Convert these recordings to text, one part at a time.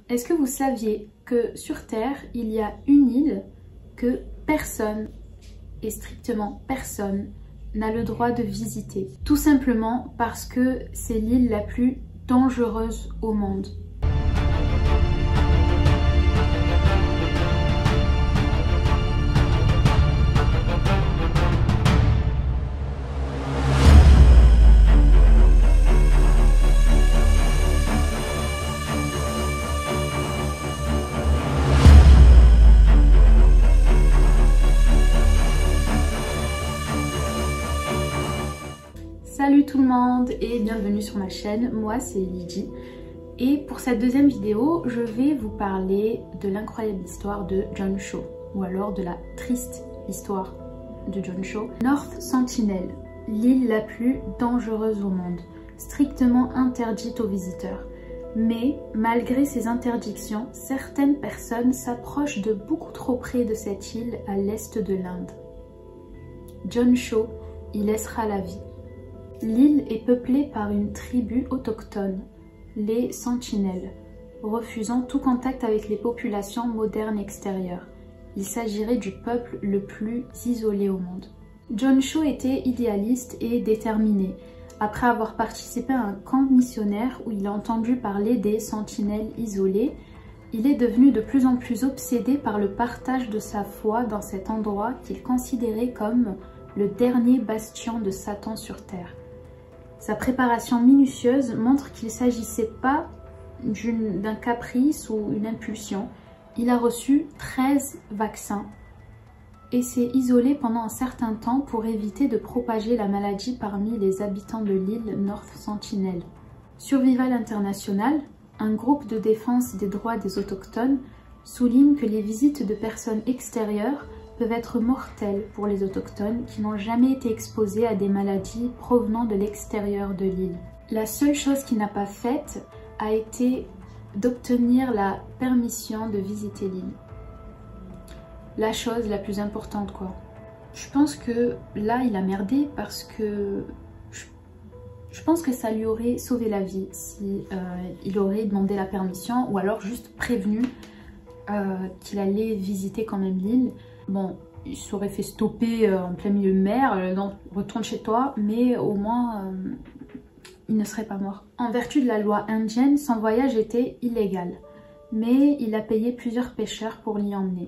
Est-ce que vous saviez que sur Terre, il y a une île que personne, et strictement personne, n'a le droit de visiter? Tout simplement parce que c'est l'île la plus dangereuse au monde. Salut tout le monde et bienvenue sur ma chaîne, moi c'est Lydie et pour cette deuxième vidéo je vais vous parler de l'incroyable histoire de John Shaw ou alors de la triste histoire de John Shaw. North Sentinel, l'île la plus dangereuse au monde, strictement interdite aux visiteurs. Mais malgré ces interdictions, certaines personnes s'approchent de beaucoup trop près de cette île à l'est de l'Inde. John Shaw y laissera la vie. L'île est peuplée par une tribu autochtone, les Sentinelles, refusant tout contact avec les populations modernes extérieures. Il s'agirait du peuple le plus isolé au monde. John Shaw était idéaliste et déterminé. Après avoir participé à un camp missionnaire où il a entendu parler des sentinelles isolées, il est devenu de plus en plus obsédé par le partage de sa foi dans cet endroit qu'il considérait comme le dernier bastion de Satan sur Terre. Sa préparation minutieuse montre qu'il ne s'agissait pas d'un caprice ou une impulsion. Il a reçu 13 vaccins et s'est isolé pendant un certain temps pour éviter de propager la maladie parmi les habitants de l'île North Sentinel. Survival International, un groupe de défense des droits des autochtones, souligne que les visites de personnes extérieures peuvent être mortelles pour les autochtones qui n'ont jamais été exposés à des maladies provenant de l'extérieur de l'île. La seule chose qu'il n'a pas faite a été d'obtenir la permission de visiter l'île. La chose la plus importante quoi. Je pense que là il a merdé parce que je pense que ça lui aurait sauvé la vie si il aurait demandé la permission ou alors juste prévenu qu'il allait visiter quand même l'île. Bon, il s'aurait fait stopper en plein milieu de mer, non, retourne chez toi, mais au moins il ne serait pas mort. En vertu de la loi indienne, son voyage était illégal, mais il a payé plusieurs pêcheurs pour l'y emmener.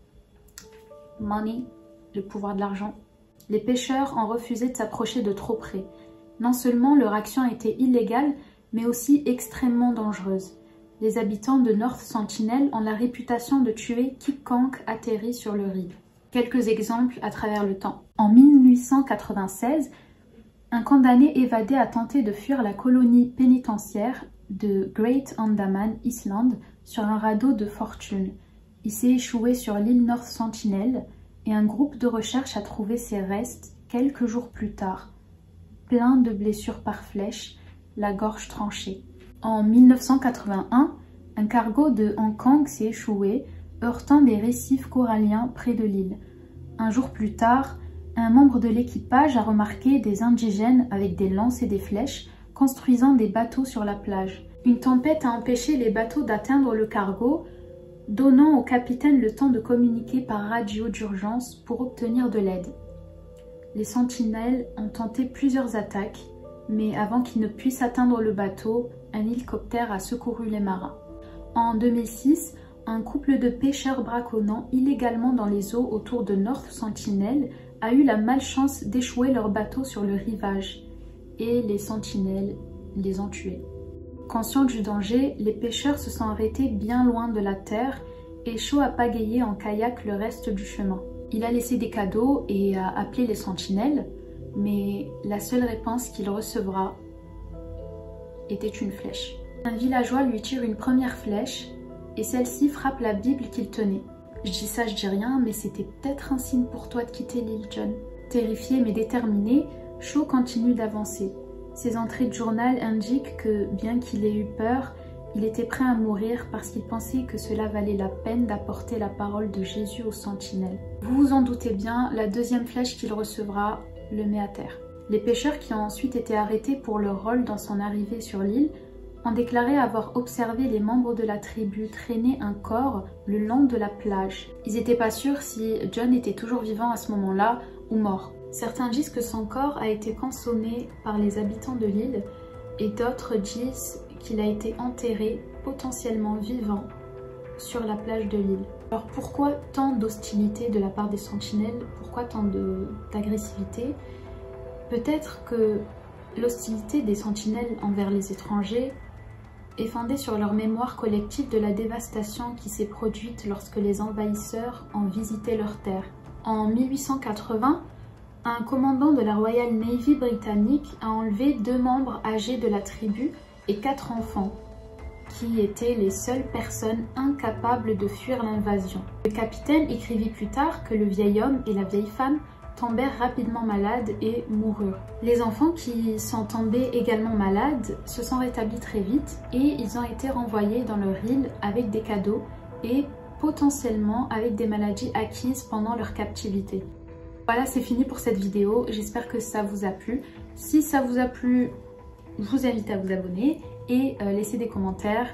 Money, le pouvoir de l'argent. Les pêcheurs ont refusé de s'approcher de trop près. Non seulement leur action était illégale, mais aussi extrêmement dangereuse. Les habitants de North Sentinel ont la réputation de tuer quiconque atterrit sur leur île. Quelques exemples à travers le temps. En 1896, un condamné évadé a tenté de fuir la colonie pénitentiaire de Great Andaman Island sur un radeau de fortune. Il s'est échoué sur l'île North Sentinel et un groupe de recherche a trouvé ses restes quelques jours plus tard, plein de blessures par flèche, la gorge tranchée. En 1981, un cargo de Hong Kong s'est échoué, heurtant des récifs coralliens près de l'île. Un jour plus tard, un membre de l'équipage a remarqué des indigènes avec des lances et des flèches construisant des bateaux sur la plage. Une tempête a empêché les bateaux d'atteindre le cargo, donnant au capitaine le temps de communiquer par radio d'urgence pour obtenir de l'aide. Les sentinelles ont tenté plusieurs attaques, mais avant qu'ils ne puissent atteindre le bateau, un hélicoptère a secouru les marins. En 2006, un couple de pêcheurs braconnant illégalement dans les eaux autour de North Sentinel a eu la malchance d'échouer leur bateau sur le rivage et les sentinelles les ont tués. Conscients du danger, les pêcheurs se sont arrêtés bien loin de la terre et Shaw a pagayé en kayak le reste du chemin. Il a laissé des cadeaux et a appelé les sentinelles, mais la seule réponse qu'il recevra était une flèche. Un villageois lui tire une première flèche et celle-ci frappe la Bible qu'il tenait. Je dis ça, je dis rien, mais c'était peut-être un signe pour toi de quitter l'île, John. Terrifié mais déterminé, Shaw continue d'avancer. Ses entrées de journal indiquent que, bien qu'il ait eu peur, il était prêt à mourir parce qu'il pensait que cela valait la peine d'apporter la parole de Jésus aux sentinelles. Vous vous en doutez bien, la deuxième flèche qu'il recevra le met à terre. Les pêcheurs qui ont ensuite été arrêtés pour leur rôle dans son arrivée sur l'île ont déclaré avoir observé les membres de la tribu traîner un corps le long de la plage. Ils n'étaient pas sûrs si John était toujours vivant à ce moment-là ou mort. Certains disent que son corps a été consommé par les habitants de l'île et d'autres disent qu'il a été enterré potentiellement vivant sur la plage de l'île. Alors pourquoi tant d'hostilité de la part des sentinelles? Pourquoi tant d'agressivité? Peut-être que l'hostilité des sentinelles envers les étrangers est fondée sur leur mémoire collective de la dévastation qui s'est produite lorsque les envahisseurs ont visité leur terre. En 1880, un commandant de la Royal Navy britannique a enlevé 2 membres âgés de la tribu et 4 enfants, qui étaient les seules personnes incapables de fuir l'invasion. Le capitaine écrivit plus tard que le vieil homme et la vieille femme tombèrent rapidement malades et moururent. Les enfants qui sont tombés également malades se sont rétablis très vite et ils ont été renvoyés dans leur île avec des cadeaux et potentiellement avec des maladies acquises pendant leur captivité. Voilà, c'est fini pour cette vidéo. J'espère que ça vous a plu. Si ça vous a plu, je vous invite à vous abonner et laisser des commentaires.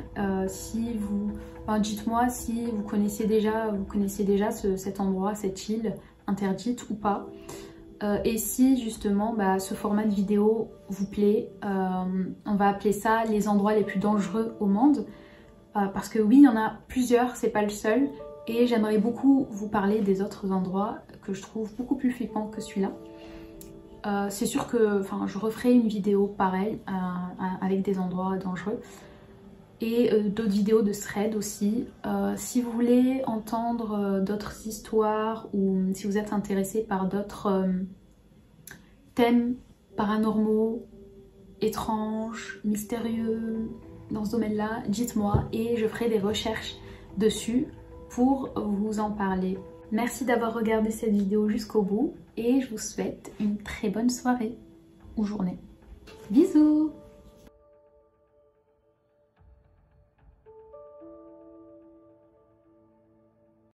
Dites-moi si vous connaissiez déjà cet endroit, cette île interdite ou pas. Et si justement ce format de vidéo vous plaît, on va appeler ça les endroits les plus dangereux au monde. Parce que oui, il y en a plusieurs, c'est pas le seul. Et j'aimerais beaucoup vous parler des autres endroits que je trouve beaucoup plus flippants que celui-là. C'est sûr que je referai une vidéo pareille avec des endroits dangereux. Et d'autres vidéos de thread aussi. Si vous voulez entendre d'autres histoires ou si vous êtes intéressé par d'autres thèmes paranormaux, étranges, mystérieux dans ce domaine-là, dites-moi et je ferai des recherches dessus pour vous en parler. Merci d'avoir regardé cette vidéo jusqu'au bout et je vous souhaite une très bonne soirée ou journée. Bisous!